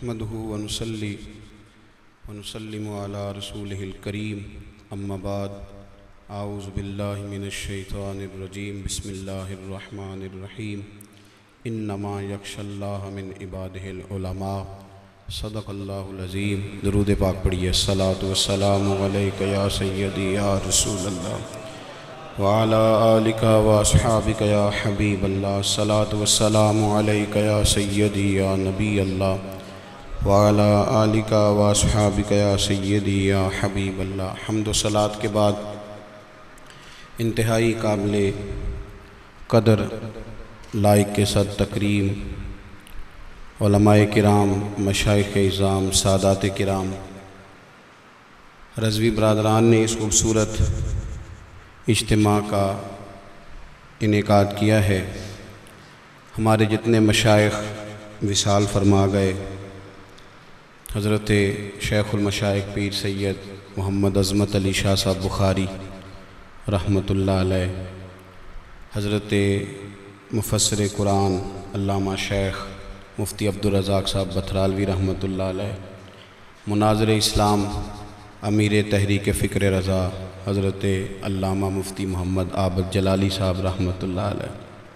نحمده ونصلي ونسلم على رسوله الكريم اما بعد اعوذ باللہ من الشیطان الرجیم بسم اللہ الرحمن الرحیم انما یخشی اللہ من عبادہ العلماء صدق اللہ العظیم۔ درود پاک پڑھیے۔ الصلاۃ والسلام علیک یا سیدی یا رسول اللہ وعلی آلک واصحابک یا حبیب اللہ۔ الصلاۃ والسلام علیک یا سیدی یا نبی اللہ وعلی آلک واصحابک یا سیدی یا حبیب اللہ۔ حمد و صلوات کے بعد انتہائی قابل قدر لائق کے ساتھ تکریم علماء کرام، مشائخ اعظام، سادات کرام، رضوی برادران نے اس خوبصورت اجتماع کا انعقاد کیا ہے۔ ہمارے جتنے مشائخ وصال فرما گئے، حضرت شیخ المشائخ پیر سید محمد عظمت علی شاہ صاحب بخاری رحمۃ اللہ علیہ، حضرت مفسر قرآن علامہ شیخ مفتی عبدالرزاق صاحب بترالوی رحمۃ اللہ علیہ، مناظر اسلام امیر تحریک فکر رضا حضرت علامہ مفتی محمد عابد جلالی صاحب رحمۃ اللہ علیہ۔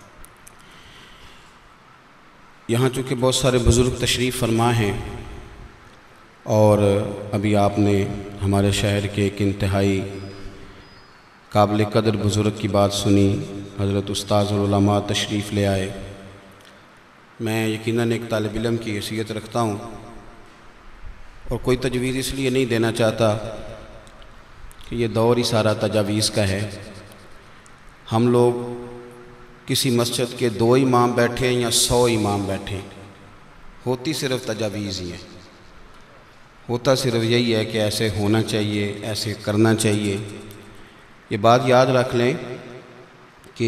یہاں چونکہ بہت سارے بزرگ تشریف فرما ہیں اور ابھی آپ نے ہمارے شہر کے ایک انتہائی قابل قدر بزرگ کی بات سنی، حضرت استاذ العلماء تشریف لے آئے۔ میں یقیناً ایک طالب علم کی حیثیت رکھتا ہوں اور کوئی تجویز اس لیے نہیں دینا چاہتا کہ یہ دور ہی سارا تجاویز کا ہے۔ ہم لوگ کسی مسجد کے 2 امام بیٹھے یا 100 امام بیٹھے، ہوتی صرف تجاویز ہی ہے، ہوتا صرف یہی ہے کہ ایسے ہونا چاہیے، ایسے کرنا چاہیے۔ یہ بات یاد رکھ لیں کہ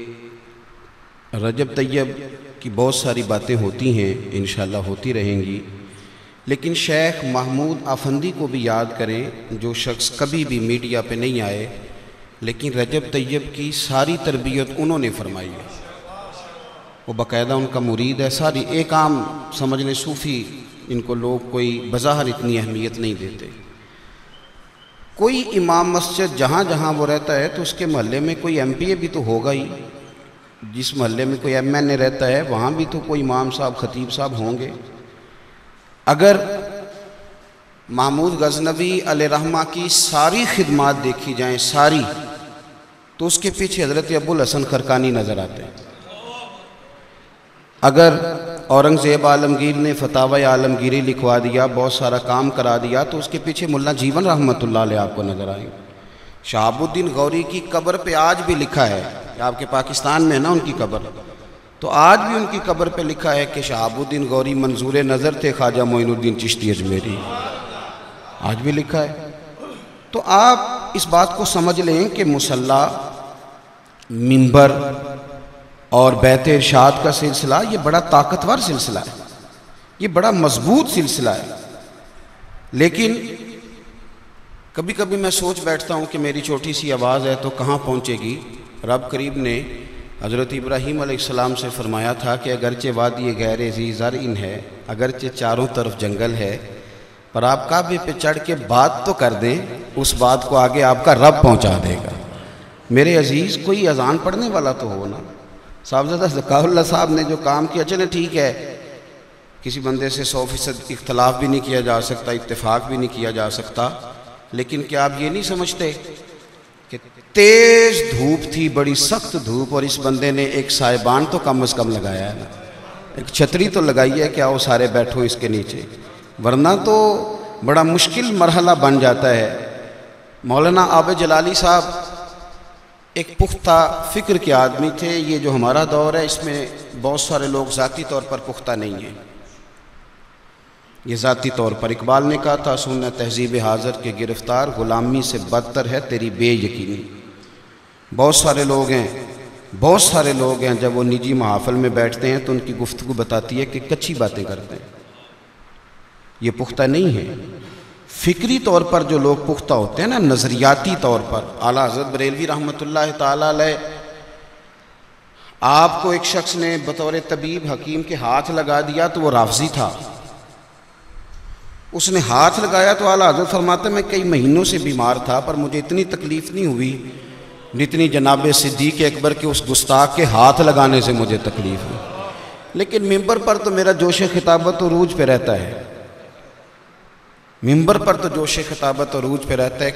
رجب طیب کی بہت ساری باتیں ہوتی ہیں، انشاءاللہ ہوتی رہیں گی، لیکن شیخ محمود آفندی کو بھی یاد کریں، جو شخص کبھی بھی میڈیا پہ نہیں آئے لیکن رجب طیب کی ساری تربیت انہوں نے فرمائی ہے۔ وہ باقاعدہ ان کا مرید ہے۔ ساری ایک عام سمجھ لیں صوفی، ان کو لوگ کوئی بظاہر اتنی اہمیت نہیں دیتے۔ کوئی امام مسجد جہاں جہاں وہ رہتا ہے تو اس کے محلے میں کوئی ایم پی اے بھی تو ہوگا ہی، جس محلے میں کوئی ایم این اے رہتا ہے وہاں بھی تو کوئی امام صاحب خطیب صاحب ہوں گے۔ اگر محمود غزنوی علیہ رحمہ کی ساری خدمات دیکھی جائیں ساری، تو اس کے پیچھے حضرت ابوالحسن خرقانی نظر آتے ہیں۔ اگر اورنگزیب عالمگیر نے فتاوی عالمگیری لکھوا دیا، بہت سارا کام کرا دیا، تو اس کے پیچھے ملا جیون رحمۃ اللہ علیہ آپ کو نظر آئیں۔ شہاب الدین غوری کی قبر پہ آج بھی لکھا ہے، آپ کے پاکستان میں ہے نا ان کی قبر، تو آج بھی ان کی قبر پہ لکھا ہے کہ شہاب الدین غوری منظور نظر تھے خواجہ معین الدین چشتی اجمیری، آج بھی لکھا ہے۔ تو آپ اس بات کو سمجھ لیں کہ مصلی، منبر اور بیت ارشاد کا سلسلہ یہ بڑا طاقتور سلسلہ ہے، یہ بڑا مضبوط سلسلہ ہے۔ لیکن کبھی کبھی میں سوچ بیٹھتا ہوں کہ میری چھوٹی سی آواز ہے تو کہاں پہنچے گی۔ رب کریم نے حضرت ابراہیم علیہ السلام سے فرمایا تھا کہ اگرچہ وادی غیر ذی زرع ہے، اگرچہ چاروں طرف جنگل ہے، پر آپ کعبے پہ چڑھ کے بات تو کر دیں، اس بات کو آگے آپ کا رب پہنچا دے گا۔ میرے عزیز، کوئی اذان پڑھنے والا تو ہو نا۔ صاحبزادہ ذکاء اللہ صاحب نے جو کام کیا، چلے ٹھیک ہے، کسی بندے سے 100% اختلاف بھی نہیں کیا جا سکتا، اتفاق بھی نہیں کیا جا سکتا، لیکن کیا آپ یہ نہیں سمجھتے کہ تیز دھوپ تھی، بڑی سخت دھوپ، اور اس بندے نے ایک سائبان تو کم از کم لگایا ہے نا، ایک چھتری تو لگائی ہے کہ آؤ سارے بیٹھو اس کے نیچے، ورنہ تو بڑا مشکل مرحلہ بن جاتا ہے۔ مولانا عابد جلالی صاحب ایک پختہ فکر کے آدمی تھے۔ یہ جو ہمارا دور ہے اس میں بہت سارے لوگ ذاتی طور پر پختہ نہیں ہیں، یہ ذاتی طور پر۔ اقبال نے کہا تھا، سننا تہذیب حاضر کے گرفتار، غلامی سے بدتر ہے تیری بے یقینی۔ بہت سارے لوگ ہیں جب وہ نجی محافل میں بیٹھتے ہیں تو ان کی گفتگو بتاتی ہے کہ کچی باتیں کرتے ہیں، یہ پختہ نہیں ہے۔ فکری طور پر جو لوگ پختہ ہوتے ہیں نا، نظریاتی طور پر، اعلیٰ حضرت بریلوی رحمۃ اللہ تعالیٰ علیہ آپ کو ایک شخص نے بطور طبیب حکیم کے ہاتھ لگا دیا تو وہ رافضی تھا، اس نے ہاتھ لگایا تو اعلیٰ حضرت فرماتے میں کئی مہینوں سے بیمار تھا پر مجھے اتنی تکلیف نہیں ہوئی جتنی جناب صدیق اکبر کے اس گستاخ کے ہاتھ لگانے سے مجھے تکلیف ہوئی. لیکن ممبر پر تو میرا جوش خطابت عروج پہ رہتا ہے، ممبر پر تو جوش خطابت عروج پہ رہتا ہے.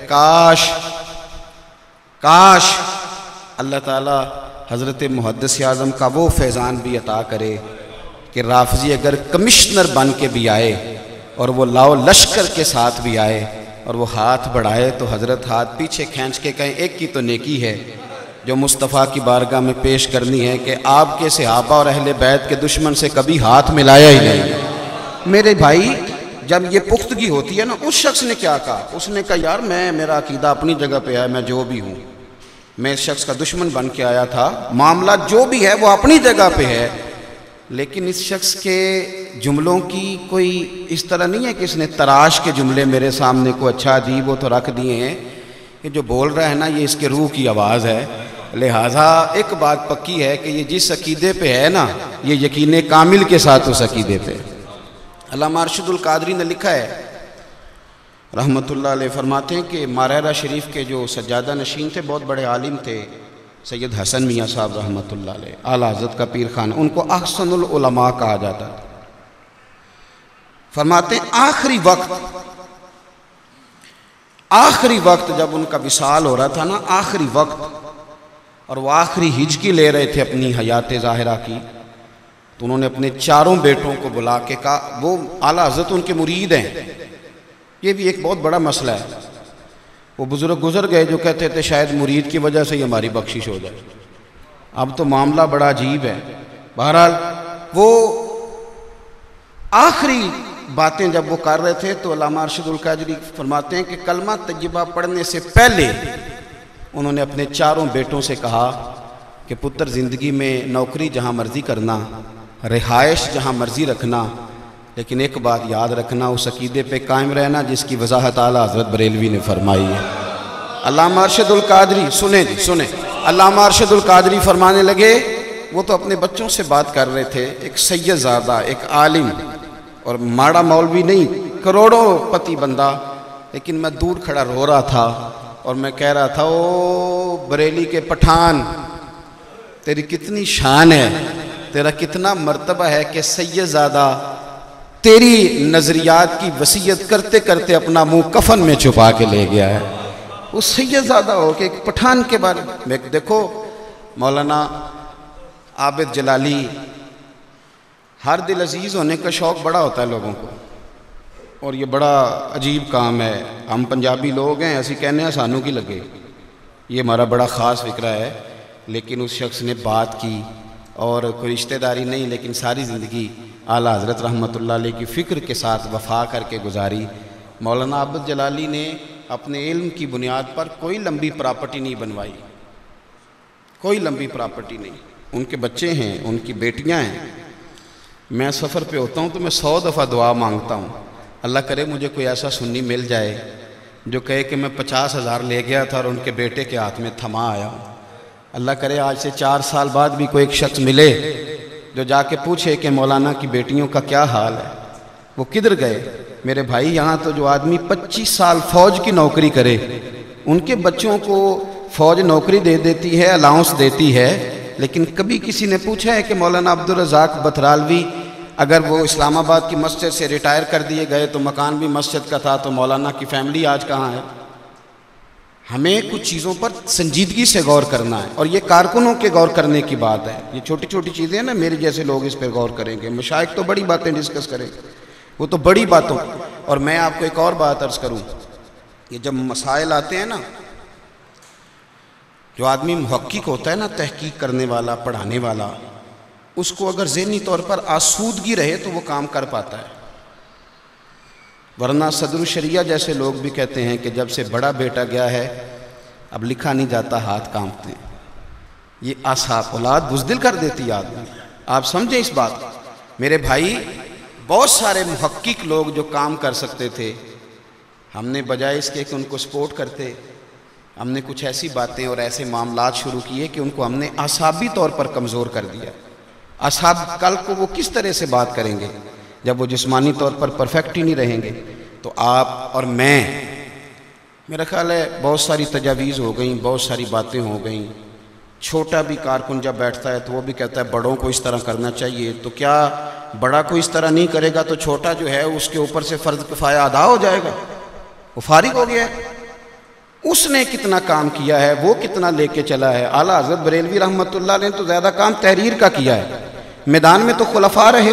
کاش اللہ تعالیٰ حضرت محدث اعظم کا وہ فیضان بھی عطا کرے کہ رافضی اگر کمشنر بن کے بھی آئے اور وہ لاؤ لشکر کے ساتھ بھی آئے اور وہ ہاتھ بڑھائے تو حضرت ہاتھ پیچھے کھینچ کے کہیں ایک کی تو نیکی ہے جو مصطفیٰ کی بارگاہ میں پیش کرنی ہے کہ آپ کے صحابہ اور اہل بیت کے دشمن سے کبھی ہاتھ ملایا ہی نہیں. میرے بھائی جب یہ پختگی ہوتی ہے نا، اس شخص نے کیا کہا؟ اس نے کہا یار میرا عقیدہ اپنی جگہ پہ ہے، میں جو بھی ہوں، میں اس شخص کا دشمن بن کے آیا تھا، معاملہ جو بھی ہے وہ اپنی جگہ پہ ہے، لیکن اس شخص کے جملوں کی کوئی اس طرح نہیں ہے کہ اس نے تراش کے جملے میرے سامنے کو اچھا عجیب وہ تو رکھ دیے ہیں کہ جو بول رہا ہے نا یہ اس کے روح کی آواز ہے. لہٰذا ایک بات پکی ہے کہ یہ جس عقیدے پہ ہے نا یہ یقین کامل کے ساتھ اس عقیدے پہ. علامہ ارشد القادری نے لکھا ہے رحمۃ اللہ علیہ، فرماتے ہیں کہ مارہرہ شریف کے جو سجادہ نشین تھے بہت بڑے عالم تھے سید حسن میاں صاحب رحمۃ اللہ علیہ، اعلیٰ حضرت کا پیر خان، ان کو احسن العلماء کہا جاتا تھا. فرماتے ہیں آخری وقت جب ان کا وصال ہو رہا تھا نا، آخری وقت، اور وہ آخری ہجکی لے رہے تھے اپنی حیات ظاہرہ کی، تو انہوں نے اپنے چاروں بیٹوں کو بلا کے کہا، وہ اعلیٰ حضرت ان کے مرید ہیں، یہ بھی ایک بہت بڑا مسئلہ ہے. وہ بزرگ گزر گئے جو کہتے تھے شاید مرید کی وجہ سے ہی ہماری بخشش ہو جائے. اب تو معاملہ بڑا عجیب ہے. بہرحال وہ آخری باتیں جب وہ کر رہے تھے تو علامہ ارشد القادری فرماتے ہیں کہ کلمہ طیبہ پڑھنے سے پہلے انہوں نے اپنے چاروں بیٹوں سے کہا کہ پتر زندگی میں نوکری جہاں مرضی کرنا، رہائش جہاں مرضی رکھنا، لیکن ایک بات یاد رکھنا، اس عقیدے پہ قائم رہنا جس کی وضاحت اعلیٰ حضرت بریلوی نے فرمائی ہے. علامہ ارشد القادری سنیں علامہ ارشد القادری فرمانے لگے، وہ تو اپنے بچوں سے بات کر رہے تھے، ایک سید زادہ، ایک عالم اور ماڑا مولوی نہیں، کروڑوں پتی بندہ، لیکن میں دور کھڑا رو رہا تھا اور میں کہہ رہا تھا او بریلی کے پٹھان، تیری کتنی شان ہے، تیرا کتنا مرتبہ ہے کہ سید زادہ تیری نظریات کی وصیت کرتے کرتے اپنا منہ کفن میں چھپا کے لے گیا ہے. وہ سید زادہ ہو کہ ایک پٹھان کے بارے میں دیکھو. مولانا عابد جلالی، ہر دل عزیز ہونے کا شوق بڑا ہوتا ہے لوگوں کو، اور یہ بڑا عجیب کام ہے. ہم پنجابی لوگ ہیں، ایسی کہنے ہیں سانوں کی لگے، یہ ہمارا بڑا خاص فکرہ ہے. لیکن اس شخص نے بات کی اور کوئی رشتہ داری نہیں، لیکن ساری زندگی اعلیٰ حضرت رحمۃ اللہ علیہ کی فکر کے ساتھ وفا کر کے گزاری. مولانا عابد جلالی نے اپنے علم کی بنیاد پر کوئی لمبی پراپرٹی نہیں بنوائی، کوئی لمبی پراپرٹی نہیں. ان کے بچے ہیں، ان کی بیٹیاں ہیں. میں سفر پہ ہوتا ہوں تو میں 100 دفعہ دعا مانگتا ہوں، اللہ کرے مجھے کوئی ایسا سنی مل جائے جو کہے کہ میں 50,000 لے گیا تھا اور ان کے بیٹے کے ہاتھ میں تھما آیا ہوں. اللہ کرے آج سے 4 سال بعد بھی کوئی ایک شخص ملے جو جا کے پوچھے کہ مولانا کی بیٹیوں کا کیا حال ہے، وہ کدھر گئے. میرے بھائی یہاں تو جو آدمی 25 سال فوج کی نوکری کرے، ان کے بچوں کو فوج نوکری دے دیتی ہے، الاؤنس دیتی ہے، لیکن کبھی کسی نے پوچھا ہے کہ مولانا عبدالرزاق بترالوی اگر وہ اسلام آباد کی مسجد سے ریٹائر کر دیے گئے تو مکان بھی مسجد کا تھا، تو مولانا کی فیملی آج کہاں ہے؟ ہمیں کچھ چیزوں پر سنجیدگی سے غور کرنا ہے، اور یہ کارکنوں کے غور کرنے کی بات ہے. یہ چھوٹی چھوٹی چیزیں ہیں نا، میرے جیسے لوگ اس پہ غور کریں گے، مشائخ تو بڑی باتیں ڈسکس کریں گے، وہ تو بڑی باتوں. اور میں آپ کو ایک اور بات عرض کروں، یہ جب مسائل آتے ہیں نا، جو آدمی محقق ہوتا ہے نا، تحقیق کرنے والا، پڑھانے والا، اس کو اگر ذہنی طور پر آسودگی رہے تو وہ کام کر پاتا ہے. ورنہ صدر الشریعہ جیسے لوگ بھی کہتے ہیں کہ جب سے بڑا بیٹا گیا ہے اب لکھا نہیں جاتا، ہاتھ کانپتے ہیں. یہ آساب اولاد بزدل کر دیتی آدمی. آپ سمجھیں اس بات. میرے بھائی بہت سارے محقق لوگ جو کام کر سکتے تھے، ہم نے بجائے اس کے کہ ان کو سپورٹ کرتے، ہم نے کچھ ایسی باتیں اور ایسے معاملات شروع کیے کہ ان کو ہم نے اعصابی طور پر کمزور کر دیا. اصحاب کل کو وہ کس طرح سے بات کریں گے جب وہ جسمانی طور پر پرفیکٹ ہی نہیں رہیں گے؟ تو آپ اور میں، میرا خیال ہے بہت ساری تجاویز ہو گئیں، بہت ساری باتیں ہو گئیں. چھوٹا بھی کارکن جب بیٹھتا ہے تو وہ بھی کہتا ہے بڑوں کو اس طرح کرنا چاہیے. تو کیا بڑا کو اس طرح نہیں کرے گا تو چھوٹا جو ہے اس کے اوپر سے فرض کفایہ ادا ہو جائے گا؟ وہ فارغ ہو گیا ہے. اس نے کتنا کام کیا ہے، وہ کتنا لے کے چلا ہے. اعلیٰ حضرت بریلوی رحمۃ اللہ علیہ نے تو زیادہ کام تحریر کا کیا ہے، میدان میں تو خلفاء رہے.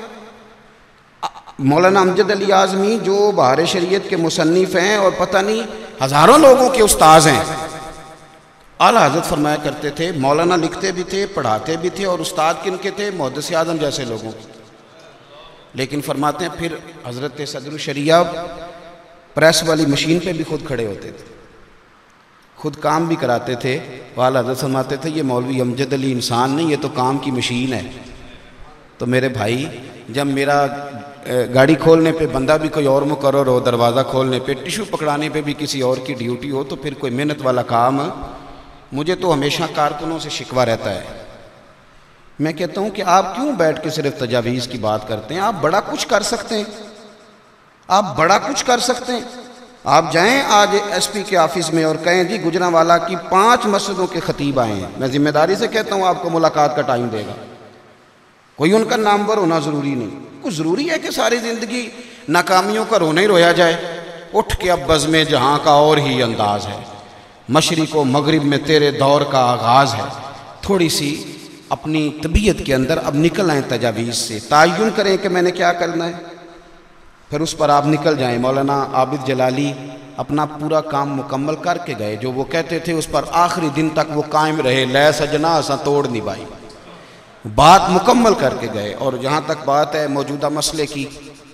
مولانا امجد علی اعظمی جو بہار شریعت کے مصنف ہیں اور پتہ نہیں ہزاروں لوگوں کے استاذ ہیں، اعلیٰ حضرت فرمایا کرتے تھے مولانا لکھتے بھی تھے، پڑھاتے بھی تھے، اور استاد کن کے تھے؟ محدث اعظم جیسے لوگوں کے. لیکن فرماتے ہیں پھر حضرت صدر الشریعہ پریس والی مشین پہ بھی خود کھڑے ہوتے تھے، خود کام بھی کراتے تھے. اعلیٰ حضرت فرماتے تھے یہ مولوی امجد علی انسان نہیں، یہ تو کام کی مشین ہے. تو میرے بھائی، جب میرا گاڑی کھولنے پہ بندہ بھی کوئی اور مقرر ہو، دروازہ کھولنے پہ، ٹیشو پکڑانے پہ بھی کسی اور کی ڈیوٹی ہو، تو پھر کوئی محنت والا کام. مجھے تو ہمیشہ کارکنوں سے شکوہ رہتا ہے. میں کہتا ہوں کہ آپ کیوں بیٹھ کے صرف تجاویز کی بات کرتے ہیں؟ آپ بڑا کچھ کر سکتے ہیں، آپ بڑا کچھ کر سکتے ہیں. آپ جائیں آج ایس پی کے آفس میں اور کہیں جی گجرانوالہ کی 5 مسجدوں کے خطیب آئے ہیں. میں ذمہ داری سے کہتا ہوں آپ کو ملاقات کا ٹائم دے گا. کوئی ان کا نامور ہونا ضروری نہیں. کچھ ضروری ہے کہ ساری زندگی ناکامیوں کا رونا ہی رویا جائے؟ اٹھ کے اب بزم جہاں کا اور ہی انداز ہے، مشرق و مغرب میں تیرے دور کا آغاز ہے. تھوڑی سی اپنی طبیعت کے اندر اب نکل آئیں تجاویز سے، تعین کریں کہ میں نے کیا کرنا ہے، پھر اس پر آپ نکل جائیں. مولانا عابد جلالی اپنا پورا کام مکمل کر کے گئے، جو وہ کہتے تھے اس پر آخری دن تک وہ قائم رہے. لے سجنا اساں توڑ نہیں بائی، بات مکمل کر کے گئے. اور جہاں تک بات ہے موجودہ مسئلے کی،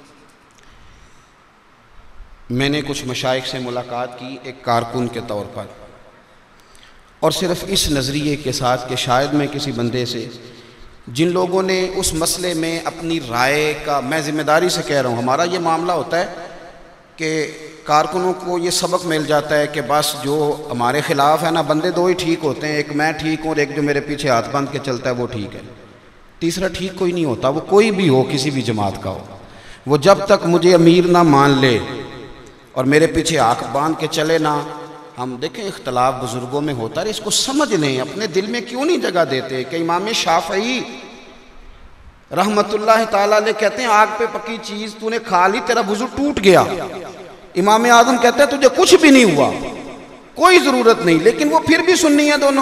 میں نے کچھ مشائخ سے ملاقات کی ایک کارکن کے طور پر، اور صرف اس نظریے کے ساتھ کہ شاید میں کسی بندے سے، جن لوگوں نے اس مسئلے میں اپنی رائے کا، میں ذمہ داری سے کہہ رہا ہوں، ہمارا یہ معاملہ ہوتا ہے کہ کارکنوں کو یہ سبق مل جاتا ہے کہ بس جو ہمارے خلاف ہے نا، بندے 2 ہی ٹھیک ہوتے ہیں، ایک میں ٹھیک ہوں اور ایک جو میرے پیچھے ہاتھ باندھ کے چلتا ہے وہ ٹھیک ہے. تیسرا ٹھیک کوئی نہیں ہوتا، وہ کوئی بھی ہو، کسی بھی جماعت کا ہو. وہ جب تک مجھے امیر نہ مان لے اور میرے پیچھے ہاتھ باندھ کے چلے نا. ہم دیکھیں اختلاف بزرگوں میں ہوتا ہے، اس کو سمجھ لیں. اپنے دل میں کیوں نہیں جگہ دیتے کہ امام شافعی رحمت اللہ تعالیٰ علیہ کہتے ہیں آگ پہ پکی چیز تو نے کھا لی، تیرا وضو ٹوٹ گیا. امام اعظم کہتے ہیں تجھے کچھ بھی نہیں ہوا، کوئی ضرورت نہیں. لیکن وہ پھر بھی سنی ہے، دونوں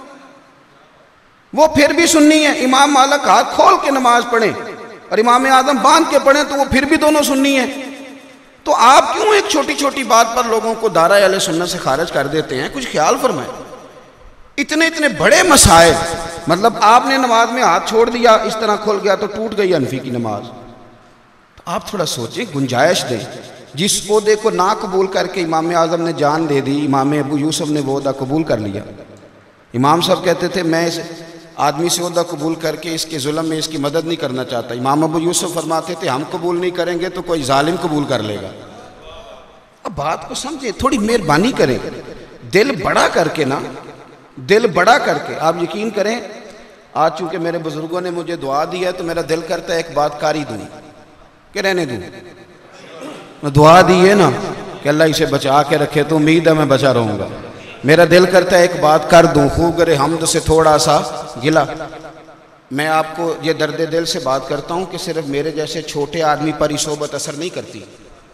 وہ پھر بھی سنی ہے. امام مالک ہاتھ کھول کے نماز پڑھیں اور امام اعظم باندھ کے پڑھیں تو وہ پھر بھی دونوں سنی ہیں. تو آپ کیوں ایک چھوٹی چھوٹی بات پر لوگوں کو دائرہ اہل سنت سے خارج کر دیتے ہیں؟ کچھ خیال فرمائیں. اتنے بڑے مسائل، مطلب آپ نے نماز میں ہاتھ چھوڑ دیا، اس طرح کھل گیا تو ٹوٹ گئی حنفی کی نماز. تو آپ تھوڑا سوچیں، گنجائش دیں. جس عہدے کو نہ قبول کر کے امام اعظم نے جان دے دی، امام ابو یوسف نے وہ عہدہ قبول کر لیا. امام صاحب کہتے تھے میں اس آدمی سے عہدہ قبول کر کے اس کے ظلم میں اس کی مدد نہیں کرنا چاہتا. امام ابو یوسف فرماتے تھے ہم قبول نہیں کریں گے تو کوئی ظالم قبول کر لے گا. اب بات کو سمجھیں، تھوڑی مہربانی کریں، دل بڑا کر کے نا، دل بڑا کر کے. آپ یقین کریں آج چونکہ میرے بزرگوں نے مجھے دعا دی ہے تو میرا دل کرتا ہے ایک بات کاری دوں کہ رہنے دوں. دعا دی ہے نا کہ اللہ اسے بچا کے رکھے تو امید ہے میں بچا رہوں گا. میرا دل کرتا ہے ایک بات کر دوں، خوب گرے حمد سے تھوڑا سا گلا. میں آپ کو یہ درد دل سے بات کرتا ہوں کہ صرف میرے جیسے چھوٹے آدمی پر ہی صحبت اثر نہیں کرتی،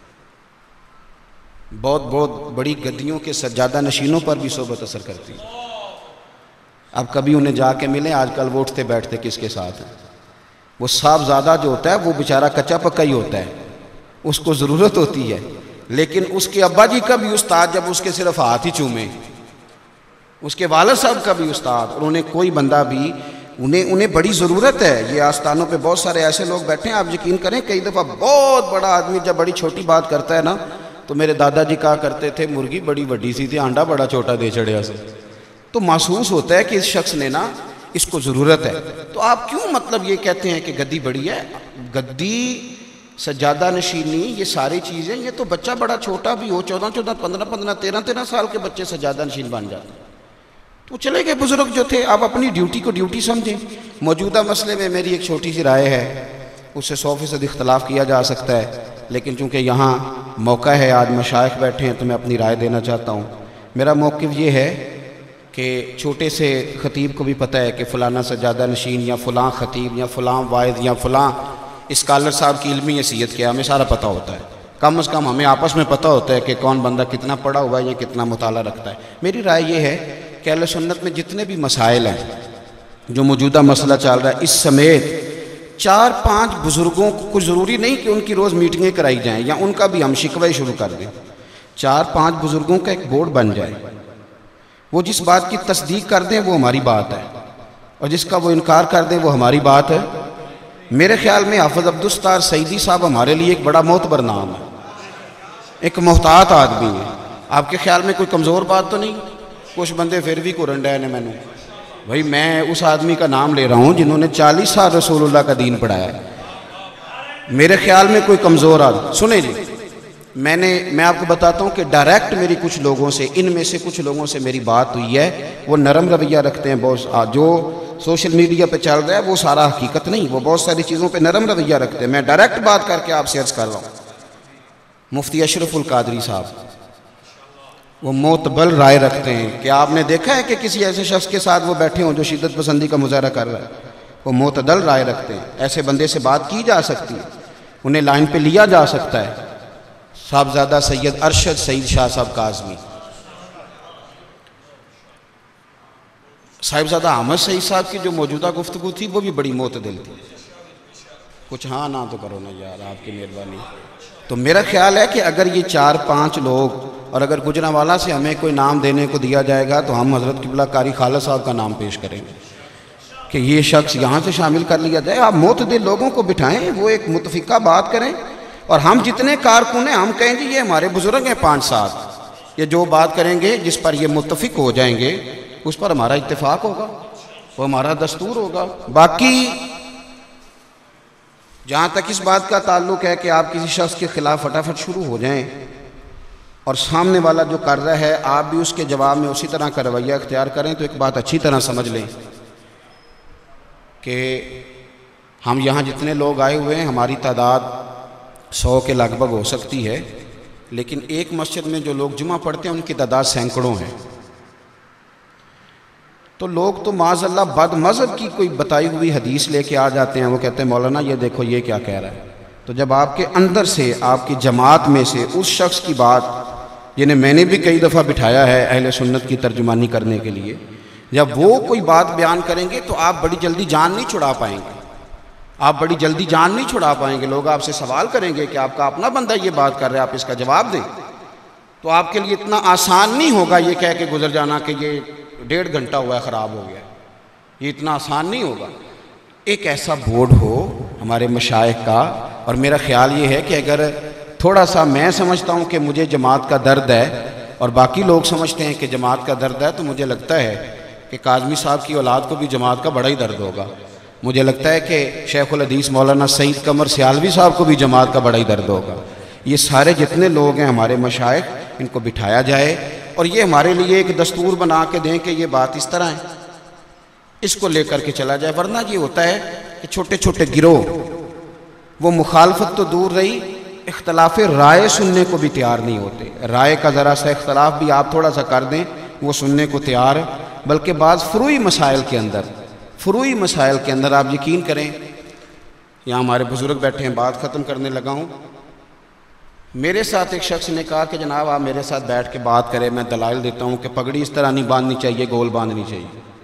بہت بڑی گدیوں کے سجادہ نشینوں پر بھی صحبت اثر کرتی. اب کبھی انہیں جا کے ملیں، آج کل وہ اٹھتے بیٹھتے کس کے ساتھ ہیں. وہ صاحبزادہ جو ہوتا ہے وہ بیچارہ کچا پکا ہی ہوتا ہے، اس کو ضرورت ہوتی ہے. لیکن اس کے ابا جی کا بھی استاد جب اس کے صرف ہاتھ ہی چومے، اس کے والد صاحب کا بھی استاد، اور انہیں کوئی بندہ بھی انہیں بڑی ضرورت ہے. یہ آستانوں پہ بہت سارے ایسے لوگ بیٹھے ہیں، آپ یقین کریں کئی دفعہ بہت بڑا آدمی جب بڑی چھوٹی بات کرتا ہے نا تو میرے دادا جی کہا کرتے تھے مرغی بڑی بڑی سی تھی، انڈا بڑا چھوٹا دے چڑھیا سے. تو محسوس ہوتا ہے کہ اس شخص نے نا اس کو ضرورت ہے. تو آپ کیوں مطلب یہ کہتے ہیں کہ گدی بڑی ہے؟ گدی، سجادہ نشینی، یہ ساری چیزیں، یہ تو بچہ بڑا چھوٹا بھی ہو، 14 15 13 سال کے بچے سجادہ نشین بن جاتے ہیں. تو چلے گئے بزرگ جو تھے. آپ اپنی ڈیوٹی کو ڈیوٹی سمجھیں. موجودہ مسئلے میں میری ایک چھوٹی سی رائے ہے، اس سے 100% اختلاف کیا جا سکتا ہے. لیکن چونکہ یہاں موقع ہے، آج مشائخ بیٹھے ہیں، تو میں اپنی رائے دینا چاہتا ہوں۔ میرا موقف یہ ہے کہ چھوٹے سے خطیب کو بھی پتہ ہے کہ فلانا سجادہ نشین یا فلاں خطیب یا فلاں واعظ یا فلاں اسکالر صاحب کی علمی حیثیت کیا، ہمیں سارا پتہ ہوتا ہے۔ کم از کم ہمیں آپس میں پتہ ہوتا ہے کہ کون بندہ کتنا پڑھا ہوا ہے یا کتنا مطالعہ رکھتا ہے۔ میری رائے یہ ہے کہ اہل سنت میں جتنے بھی مسائل ہیں، جو موجودہ مسئلہ چل رہا ہے، اس سمیت 4-5 بزرگوں کو، کچھ ضروری نہیں کہ ان کی روز میٹنگیں کرائی جائیں یا ان کا بھی ہم شکوے شروع کر دیں، 4-5 بزرگوں کا ایک بورڈ بن جائے، وہ جس بات کی تصدیق کر دیں وہ ہماری بات ہے، اور جس کا وہ انکار کر دیں وہ ہماری بات ہے۔ میرے خیال میں حافظ عبدالستار سعیدی صاحب ہمارے لیے ایک بڑا معتبر نام ہے، ایک محتاط آدمی ہے۔ آپ کے خیال میں کوئی کمزور بات تو نہیں؟ کچھ بندے پھر بھی کرنڈے نے میں نے، بھائی میں اس آدمی کا نام لے رہا ہوں جنہوں نے 40 سال رسول اللہ کا دین پڑھایا ہے، میرے خیال میں کوئی کمزور آدمی۔ سنیں جی، میں آپ کو بتاتا ہوں کہ ڈائریکٹ میری کچھ لوگوں سے، ان میں سے کچھ لوگوں سے میری بات ہوئی ہے، وہ نرم رویہ رکھتے ہیں بہت، جو سوشل میڈیا پہ چل رہا ہے وہ سارا حقیقت نہیں، وہ بہت ساری چیزوں پہ نرم رویہ رکھتے ہیں۔ میں ڈائریکٹ بات کر کے آپ سے عرض کر رہا ہوں، مفتی اشرف القادری صاحب وہ معتبر رائے رکھتے ہیں کہ آپ نے دیکھا ہے کہ کسی ایسے شخص کے ساتھ وہ بیٹھے ہوں جو شدت پسندی کا مظاہرہ کر رہا ہے؟ وہ معتدل رائے رکھتے ہیں، ایسے بندے سے بات کی جا سکتی ہے، انہیں لائن پہ لیا جا سکتا ہے۔ صاحبزادہ سید ارشد سعید شاہ صاحب کاظمی، صاحبزادہ احمد سعید صاحب کی جو موجودہ گفتگو تھی وہ بھی بڑی معتدل تھی۔ کچھ ہاں نہ تو کرو نا یار، آپ کی مہربانی۔ تو میرا خیال ہے کہ اگر یہ 4-5 لوگ، اور اگر گجرانوالہ سے ہمیں کوئی نام دینے کو دیا جائے گا تو ہم حضرت قبلہ قاری خالد صاحب کا نام پیش کریں گے کہ یہ شخص یہاں سے شامل کر لیا جائے۔ آپ معتدل لوگوں کو بٹھائیں، وہ ایک متفقہ بات کریں، اور ہم جتنے کارکن ہیں ہم کہیں گے یہ ہمارے بزرگ ہیں 5-7، یہ جو بات کریں گے جس پر یہ متفق ہو جائیں گے اس پر ہمارا اتفاق ہوگا، وہ ہمارا دستور ہوگا۔ باقی جہاں تک اس بات کا تعلق ہے کہ آپ کسی شخص کے خلاف فٹافٹ شروع ہو جائیں اور سامنے والا جو کر رہا ہے آپ بھی اس کے جواب میں اسی طرح کا رویہ اختیار کریں، تو ایک بات اچھی طرح سمجھ لیں کہ ہم یہاں جتنے لوگ آئے ہوئے ہیں ہماری تعداد 100 کے لگ بھگ ہو سکتی ہے، لیکن ایک مسجد میں جو لوگ جمعہ پڑھتے ہیں ان کی تعداد سینکڑوں ہیں۔ تو لوگ تو معاذ اللہ بد مذہب کی کوئی بتائی ہوئی حدیث لے کے آ جاتے ہیں، وہ کہتے ہیں مولانا یہ دیکھو یہ کیا کہہ رہا ہے۔ تو جب آپ کے اندر سے، آپ کی جماعت میں سے اس شخص کی بات، جنہیں میں نے بھی کئی دفعہ بٹھایا ہے اہل سنت کی ترجمانی کرنے کے لیے، جب وہ کوئی بات بیان کریں گے تو آپ بڑی جلدی جان نہیں چھڑا پائیں گے، آپ بڑی جلدی جان نہیں چھڑا پائیں گے۔ لوگ آپ سے سوال کریں گے کہ آپ کا اپنا بندہ یہ بات کر رہا ہے، آپ اس کا جواب دیں، تو آپ کے لیے اتنا آسان نہیں ہوگا یہ کہہ کے گزر جانا کہ یہ 1.5 گھنٹہ ہوا ہے خراب ہو گیا، یہ اتنا آسان نہیں ہوگا۔ ایک ایسا بورڈ ہو ہمارے مشائخ کا، اور میرا خیال یہ ہے کہ اگر تھوڑا سا میں سمجھتا ہوں کہ مجھے جماعت کا درد ہے اور باقی لوگ سمجھتے ہیں کہ جماعت کا درد ہے، تو مجھے لگتا ہے کہ کاظمی صاحب کی اولاد کو بھی جماعت کا بڑا ہی درد ہوگا۔ مجھے لگتا ہے کہ شیخ الحدیث مولانا سعید قمر سیالوی صاحب کو بھی جماعت کا بڑا ہی درد ہوگا۔ یہ سارے جتنے لوگ ہیں ہمارے مشائخ، ان کو بٹھایا جائے اور یہ ہمارے لیے ایک دستور بنا کے دیں کہ یہ بات اس طرح ہے، اس کو لے کر کے چلا جائے۔ ورنہ یہ ہوتا ہے کہ چھوٹے چھوٹے گروہ، وہ مخالفت تو دور رہی، اختلاف رائے سننے کو بھی تیار نہیں ہوتے۔ رائے کا ذرا سا اختلاف بھی آپ تھوڑا سا کر دیں وہ سننے کو تیار ہے، بلکہ بعض فروعی مسائل کے اندر آپ یقین کریں، یہاں ہمارے بزرگ بیٹھے ہیں، بات ختم کرنے لگا ہوں۔ میرے ساتھ ایک شخص نے کہا کہ جناب آپ میرے ساتھ بیٹھ کے بات کریں، میں دلائل دیتا ہوں کہ پگڑی اس طرح نہیں باندھنی چاہیے، گول باندھنی چاہیے۔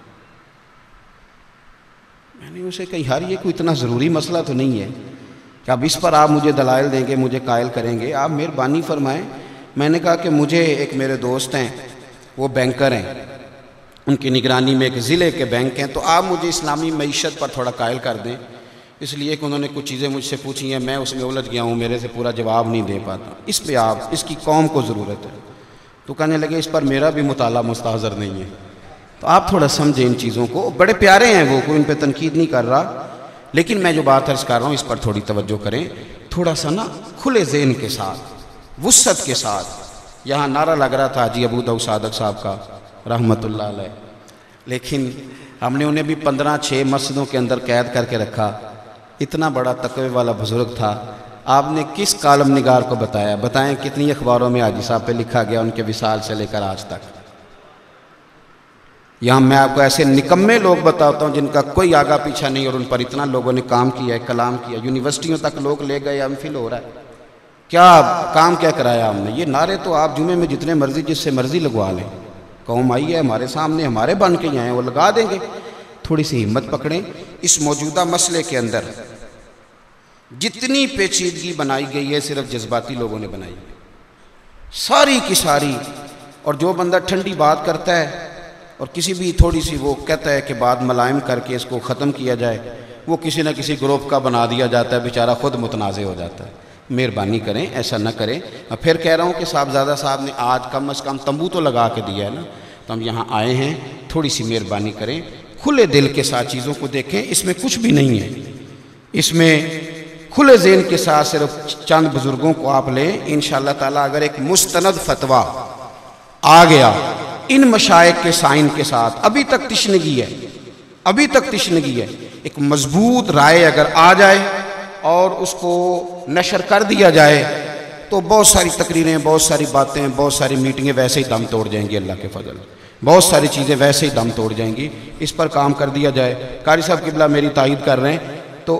میں نے اسے کہا یار یہ کوئی اتنا ضروری مسئلہ تو نہیں ہے کہ اب اس پر آپ مجھے دلائل دیں گے، مجھے قائل کریں گے، آپ مہربانی فرمائیں۔ میں نے کہا کہ مجھے ایک میرے دوست ہیں، وہ بینکر ہیں، ان کی نگرانی میں ایک ضلع کے بینک ہیں، تو آپ مجھے اسلامی معیشت پر تھوڑا قائل کر دیں، اس لیے کہ انہوں نے کچھ چیزیں مجھ سے پوچھی ہیں، میں اس میں الجھ گیا ہوں، میرے سے پورا جواب نہیں دے پاتا، اس پہ آپ، اس کی قوم کو ضرورت ہے۔ تو کہنے لگے اس پر میرا بھی مطالعہ مستحضر نہیں ہے، تو آپ تھوڑا سمجھیں ان چیزوں کو۔ بڑے پیارے ہیں وہ، کوئی ان پہ تنقید نہیں کر رہا، لیکن میں جو بات عرض کر رہا ہوں اس پر تھوڑی توجہ کریں، تھوڑا سا نا کھلے ذہن کے ساتھ، وسعت کے ساتھ۔ یہاں نعرہ لگ رہا تھا حاجی ابو داؤد صادق صاحب کا رحمۃ اللہ علیہ، لیکن ہم نے انہیں بھی 15-6 مسجدوں کے اندر قید کر کے رکھا۔ اتنا بڑا تقوی والا بزرگ تھا، آپ نے کس کالم نگار کو بتایا؟ بتائیں کتنی اخباروں میں حاجی صاحب پہ لکھا گیا ان کے وصال سے لے کر آج تک؟ یہاں میں آپ کو ایسے نکمے لوگ بتاتا ہوں جن کا کوئی آگا پیچھا نہیں، اور ان پر اتنا لوگوں نے کام کیا ہے، کلام کیا، یونیورسٹیوں تک لوگ لے گئے، ایم فل ہو رہا ہے۔ کیا کام کیا کرایا ہم نے؟ یہ نعرے تو آپ جمعے میں جتنے مرضی جس سے مرضی لگوا لیں، قوم آئی ہے ہمارے سامنے، ہمارے بن کے آئے ہیں، وہ لگا دیں گے۔ تھوڑی سی ہمت پکڑیں۔ اس موجودہ مسئلے کے اندر جتنی پیچیدگی بنائی گئی ہے صرف جذباتی لوگوں نے بنائی ہے، ساری کی ساری۔ اور جو بندہ ٹھنڈی بات کرتا ہے اور کسی بھی تھوڑی سی وہ کہتا ہے کہ بات ملائم کر کے اس کو ختم کیا جائے، وہ کسی نہ کسی گروپ کا بنا دیا جاتا ہے، بیچارہ خود متنازع ہو جاتا ہے۔ مہربانی کریں ایسا نہ کریں۔ اب پھر کہہ رہا ہوں کہ صاحبزادہ صاحب نے آج کم از کم تمبو تو لگا کے دیا ہے نا، تو ہم یہاں آئے ہیں، تھوڑی سی مہربانی کریں، کھلے دل کے ساتھ چیزوں کو دیکھیں۔ اس میں کچھ بھی نہیں ہے، اس میں کھلے ذہن کے ساتھ صرف چند بزرگوں کو آپ لیں، انشاءاللہ تعالیٰ اگر ایک مستند فتویٰ آ گیا ان مشائخ کے سائن کے ساتھ، ابھی تک تشنگی ہے، ابھی تک تشنگی ہے، ایک مضبوط رائے اگر آ جائے اور اس کو نشر کر دیا جائے تو بہت ساری تقریریں، بہت ساری باتیں، بہت ساری میٹنگیں ویسے ہی دم توڑ جائیں گی اللہ کے فضل، بہت ساری چیزیں ویسے ہی دم توڑ جائیں گی۔ اس پر کام کر دیا جائے۔ قاری صاحب قبلہ میری تائید کر رہے ہیں، تو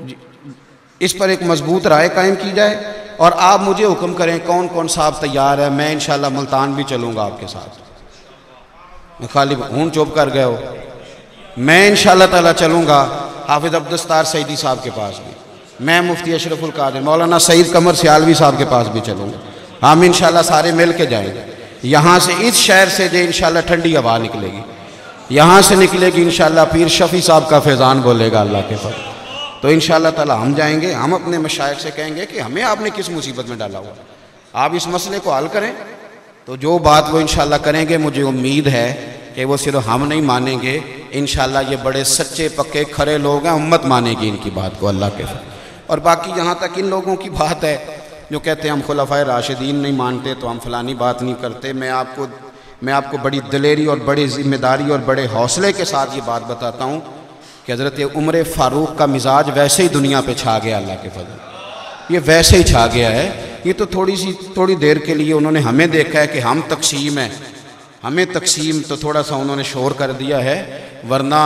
اس پر ایک مضبوط رائے قائم کی جائے، اور آپ مجھے حکم کریں کون کون صاحب تیار ہے، میں انشاءاللہ ملتان بھی چلوں گا آپ کے ساتھ۔ میں خالی ہون چوب کر گئے ہو، میں انشاءاللہ تعالیٰ چلوں گا حافظ عبدالستار سعیدی صاحب کے پاس بھی، میں مفتی اشرف القادر مولانا سعید قمر سیالوی صاحب کے پاس بھی چلوں گا۔ ہم انشاءاللہ سارے مل کے جائیں گے یہاں سے، اس شہر سے جو انشاءاللہ ٹھنڈی ہوا نکلے گی، یہاں سے نکلے گی انشاءاللہ پیر شفیع صاحب کا فیضان بولے گا اللہ کے فضل، تو انشاءاللہ تعالیٰ ہم جائیں گے۔ ہم اپنے مشائخ سے کہیں گے کہ ہمیں آپ نے کس مصیبت میں ڈالا ہوا، آپ اس مسئلے کو حل کریں، تو جو بات وہ انشاءاللہ کریں گے، مجھے امید ہے کہ وہ صرف ہم نہیں مانیں گے، انشاءاللہ یہ بڑے سچے پکے کھرے لوگ ہیں، امت مانے گی ان کی بات کو اللہ کے فضل۔ اور باقی جہاں تک ان لوگوں کی بات ہے جو کہتے ہیں ہم خلفائے راشدین نہیں مانتے تو ہم فلانی بات نہیں کرتے، میں آپ کو بڑی دلیری اور بڑی ذمہ داری اور بڑے حوصلے کے ساتھ یہ بات بتاتا ہوں کہ حضرت عمر فاروق کا مزاج ویسے ہی دنیا پہ چھا گیا اللہ کے فضل، یہ ویسے ہی چھا گیا ہے۔ یہ تو تھوڑی دیر کے لیے انہوں نے ہمیں دیکھا ہے کہ ہم تقسیم ہیں، ہمیں تقسیم، تو تھوڑا سا انہوں نے شور کر دیا ہے، ورنہ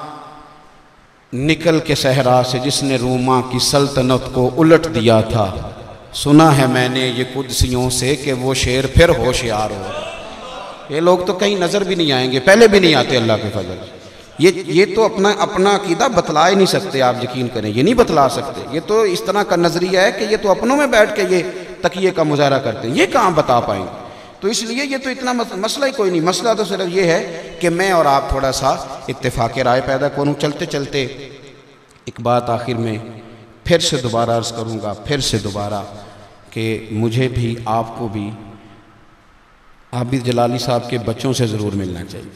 نکل کے صحرا سے جس نے روما کی سلطنت کو الٹ دیا تھا، سنا ہے میں نے یہ قدسیوں سے کہ وہ شیر پھر ہوشیار ہو رہا۔ یہ لوگ تو کہیں نظر بھی نہیں آئیں گے، پہلے بھی نہیں آتے اللہ کے فضل۔ یہ تو اپنا عقیدہ بتلا ہی نہیں سکتے، آپ یقین کریں، یہ نہیں بتلا سکتے۔ یہ تو اس طرح کا نظریہ ہے کہ یہ تو اپنوں میں بیٹھ کے یہ تقیے کا مظاہرہ کرتے ہیں، یہ کہاں بتا پائیں گے؟ تو اس لیے یہ تو اتنا مسئلہ ہی کوئی نہیں، مسئلہ تو صرف یہ ہے کہ میں اور آپ تھوڑا سا اتفاق رائے پیدا کروں۔ چلتے چلتے ایک بات آخر میں پھر سے دوبارہ عرض کروں گا، پھر سے دوبارہ، کہ مجھے بھی آپ کو بھی عابد جلالی صاحب کے بچوں سے ضرور ملنا چاہیے،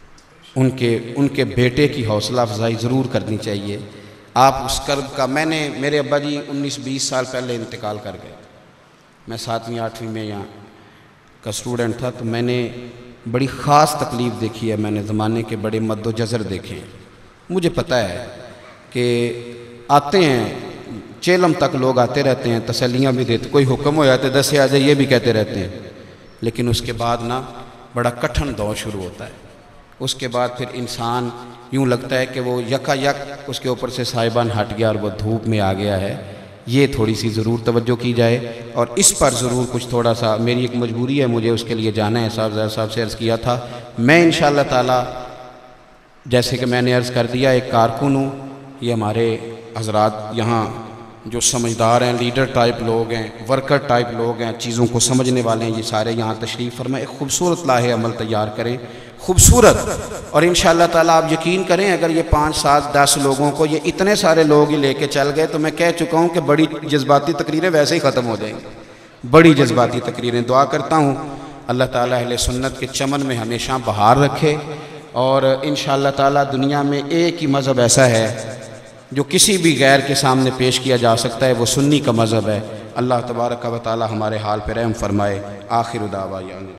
ان کے بیٹے کی حوصلہ افزائی ضرور کرنی چاہیے۔ آپ اس کرب کا، میرے ابا جی 19-20 سال پہلے انتقال کر گئے، میں 7ویں 8ویں میں یہاں کا اسٹوڈنٹ تھا، تو میں نے بڑی خاص تکلیف دیکھی ہے، میں نے زمانے کے بڑے مد و جزر دیکھے ہیں۔ مجھے پتہ ہے کہ آتے ہیں چیلم تک لوگ آتے رہتے ہیں، تسلیاں بھی دیتے، کوئی حکم ہو جاتے 10 آ جائے، یہ بھی کہتے رہتے ہیں، لیکن اس کے بعد نا بڑا کٹھن دور شروع ہوتا ہے۔ اس کے بعد پھر انسان یوں لگتا ہے کہ وہ یکا یک اس کے اوپر سے سائبان ہٹ گیا اور وہ دھوپ میں آ گیا ہے۔ یہ تھوڑی سی ضرور توجہ کی جائے، اور اس پر ضرور کچھ تھوڑا سا، میری ایک مجبوری ہے، مجھے اس کے لیے جانا ہے۔ صاحب سے عرض کیا تھا، میں انشاءاللہ تعالی جیسے کہ میں نے عرض کر دیا ایک کارکن ہوں، یہ ہمارے حضرات یہاں جو سمجھدار ہیں، لیڈر ٹائپ لوگ ہیں، ورکر ٹائپ لوگ ہیں، چیزوں کو سمجھنے والے ہیں، یہ سارے یہاں تشریف فرمائیں، ایک خوبصورت لاہے عمل تیار کریں، خوبصورت، اور انشاءاللہ تعالیٰ آپ یقین کریں اگر یہ 5 7 10 لوگوں کو یہ اتنے سارے لوگ ہی لے کے چل گئے تو میں کہہ چکا ہوں کہ بڑی جذباتی تقریریں ویسے ہی ختم ہو جائیں گی، بڑی جذباتی تقریریں۔ دعا کرتا ہوں اللہ تعالیٰ اہل سنت کے چمن میں ہمیشہ بہار رکھے، اور انشاءاللہ تعالیٰ دنیا میں ایک ہی مذہب ایسا ہے جو کسی بھی غیر کے سامنے پیش کیا جا سکتا ہے، وہ سنی کا مذہب ہے۔ اللہ تبارک و تعالیٰ ہمارے حال پہ رحم فرمائے۔ آخر دعوانا